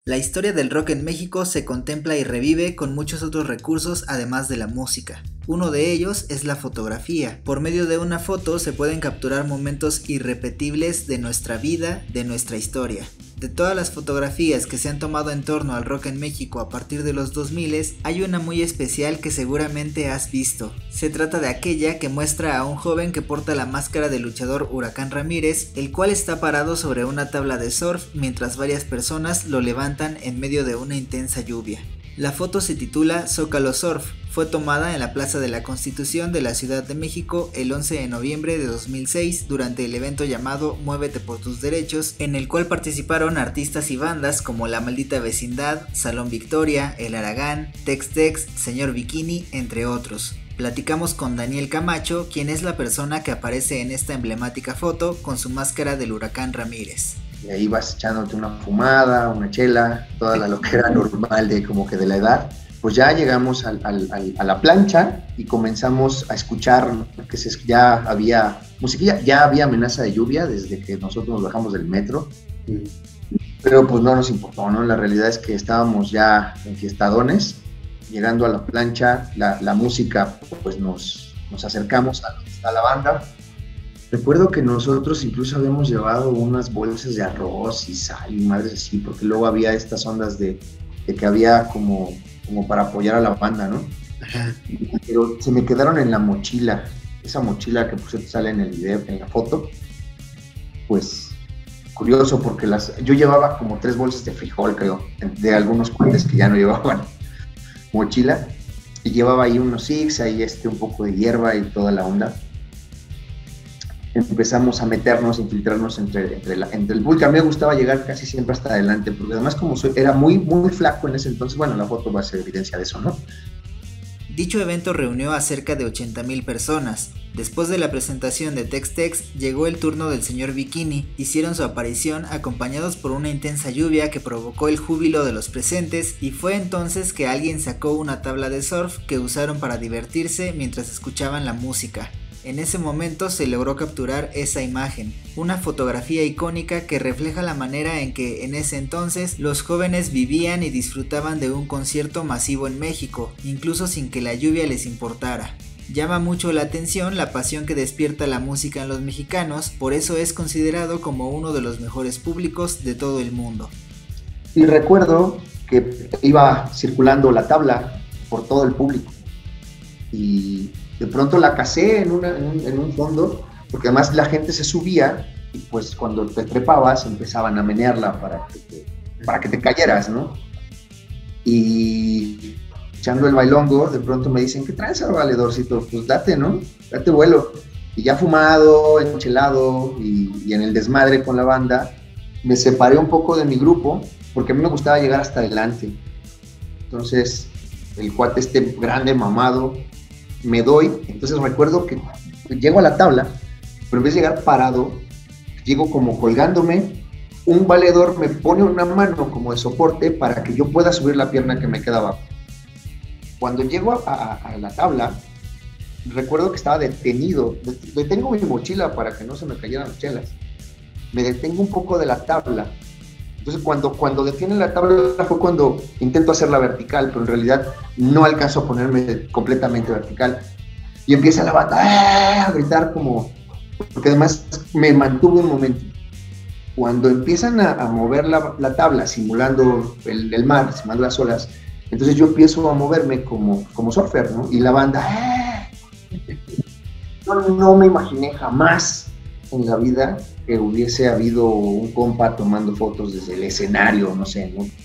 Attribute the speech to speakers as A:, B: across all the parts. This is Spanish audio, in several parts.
A: La historia del rock en México se contempla y revive con muchos otros recursos además de la música. Uno de ellos es la fotografía. Por medio de una foto se pueden capturar momentos irrepetibles de nuestra vida, de nuestra historia. De todas las fotografías que se han tomado en torno al rock en México a partir de los 2000, hay una muy especial que seguramente has visto. Se trata de aquella que muestra a un joven que porta la máscara del luchador Huracán Ramírez, el cual está parado sobre una tabla de surf mientras varias personas lo levantan en medio de una intensa lluvia. La foto se titula Zócalo Surf. Fue tomada en la Plaza de la Constitución de la Ciudad de México el 11 de noviembre de 2006 durante el evento llamado Muévete por tus derechos, en el cual participaron artistas y bandas como La Maldita Vecindad, Salón Victoria, El Aragán, Tex Tex, Señor Bikini, entre otros. Platicamos con Daniel Camacho, quien es la persona que aparece en esta emblemática foto con su máscara del Huracán Ramírez.
B: Y ahí vas echándote una fumada, una chela, toda la loquera normal de como que de la edad. Pues ya llegamos a la plancha y comenzamos a escuchar que ya había musiquilla, ya había amenaza de lluvia desde que nosotros nos bajamos del metro. Pero pues no nos importó, ¿no? La realidad es que estábamos ya enfiestadones, llegando a la plancha, la música, pues nos acercamos a la banda. Recuerdo que nosotros incluso habíamos llevado unas bolsas de arroz y sal y madres así, porque luego había estas ondas de que había como para apoyar a la banda, ¿no?
A: Ajá.
B: Pero se me quedaron en la mochila, esa mochila que pues sale en el video, en la foto. Pues curioso, porque yo llevaba como 3 bolsas de frijol, creo, de algunos cuates que ya no llevaban mochila, y llevaba ahí unos Six, ahí un poco de hierba y toda la onda. Empezamos a meternos, infiltrarnos entre el público. A mí me gustaba llegar casi siempre hasta adelante, porque además como era muy, muy flaco en ese entonces, bueno, la foto va a ser evidencia de eso, ¿no?
A: Dicho evento reunió a cerca de 80,000 personas. Después de la presentación de Tex Tex, llegó el turno del señor Bikini. Hicieron su aparición acompañados por una intensa lluvia que provocó el júbilo de los presentes, y fue entonces que alguien sacó una tabla de surf que usaron para divertirse mientras escuchaban la música. En ese momento se logró capturar esa imagen, una fotografía icónica que refleja la manera en que en ese entonces los jóvenes vivían y disfrutaban de un concierto masivo en México, incluso sin que la lluvia les importara. Llama mucho la atención la pasión que despierta la música en los mexicanos, por eso es considerado como uno de los mejores públicos de todo el mundo.
B: Y recuerdo que iba circulando la tabla por todo el público y de pronto la casé en un fondo, porque además la gente se subía y pues cuando te trepabas empezaban a menearla para que te cayeras, ¿no? Y echando el bailongo, de pronto me dicen, ¿qué traes, valedorcito? Pues date, ¿no? Date vuelo. Y ya fumado, enchelado y en el desmadre con la banda, me separé un poco de mi grupo, porque a mí me gustaba llegar hasta adelante. Entonces, el cuate grande, mamado, me doy. Entonces recuerdo que llego a la tabla, pero en vez de llegar parado, llego como colgándome. Un valedor me pone una mano como de soporte para que yo pueda subir la pierna que me quedaba. Cuando llego a la tabla, recuerdo que estaba detenido. Detengo mi mochila para que no se me cayeran las chelas. Me detengo un poco de la tabla. Entonces cuando detiene la tabla fue cuando intento hacerla vertical, pero en realidad no alcanzo a ponerme completamente vertical. Y empieza la banda a gritar como... Porque además me mantuve un momento. Cuando empiezan a mover la tabla, simulando el mar, simulando las olas, entonces yo empiezo a moverme como surfer, ¿no? Y la banda... No me imaginé jamás en la vida que hubiese habido un compa tomando fotos desde el escenario, no sé, ¿no?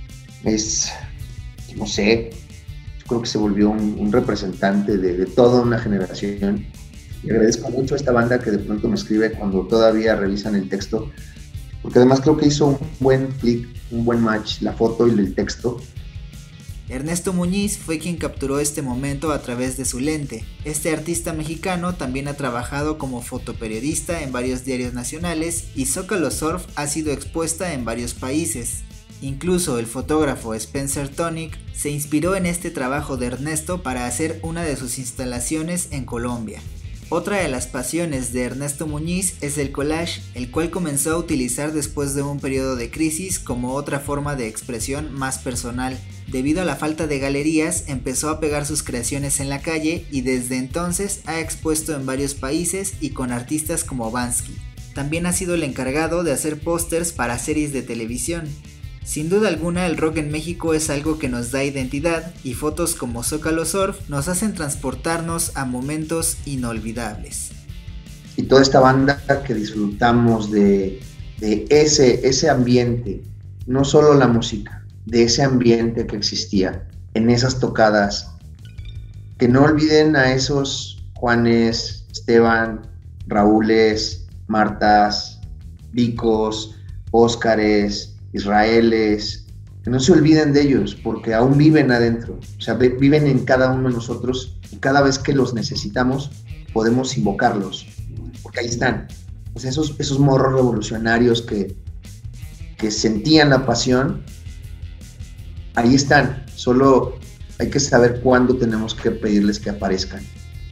B: No sé, yo creo que se volvió un representante de toda una generación. Y agradezco mucho a esta banda que de pronto me escribe cuando todavía revisan el texto, porque además creo que hizo un buen clic, un buen match, la foto y el texto.
A: Ernesto Muñiz fue quien capturó este momento a través de su lente. Este artista mexicano también ha trabajado como fotoperiodista en varios diarios nacionales y Zócalo Surf ha sido expuesta en varios países. Incluso el fotógrafo Spencer Tunick se inspiró en este trabajo de Ernesto para hacer una de sus instalaciones en Colombia. Otra de las pasiones de Ernesto Muñiz es el collage, el cual comenzó a utilizar después de un periodo de crisis como otra forma de expresión más personal. Debido a la falta de galerías, empezó a pegar sus creaciones en la calle y desde entonces ha expuesto en varios países y con artistas como Bansky. También ha sido el encargado de hacer pósters para series de televisión. Sin duda alguna, el rock en México es algo que nos da identidad y fotos como Zócalo Surf nos hacen transportarnos a momentos inolvidables.
B: Y toda esta banda que disfrutamos de ese ambiente, no solo la música, de ese ambiente que existía en esas tocadas, que no olviden a esos Juanes, Esteban, Raúles, Martas, Vicos, Óscares, Israeles, que no se olviden de ellos, porque aún viven adentro, o sea, viven en cada uno de nosotros, y cada vez que los necesitamos, podemos invocarlos, porque ahí están, pues esos morros revolucionarios que sentían la pasión, ahí están, solo hay que saber cuándo tenemos que pedirles que aparezcan.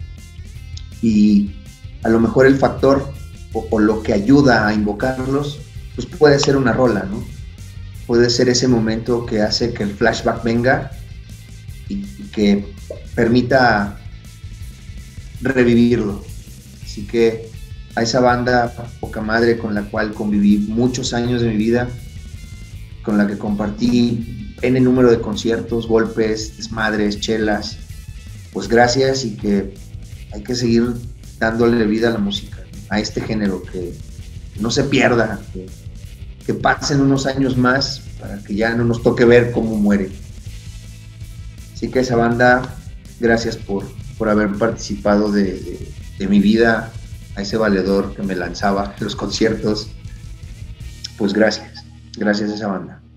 B: Y a lo mejor el factor o lo que ayuda a invocarlos, pues puede ser una rola, ¿no? Puede ser ese momento que hace que el flashback venga y que permita revivirlo. Así que a esa banda poca madre con la cual conviví muchos años de mi vida, con la que compartí N número de conciertos, golpes, desmadres, chelas, pues gracias, y que hay que seguir dándole vida a la música, a este género, que no se pierda, que pasen unos años más para que ya no nos toque ver cómo muere. Así que esa banda, gracias por haber participado de mi vida, a ese valedor que me lanzaba en los conciertos, pues gracias a esa banda.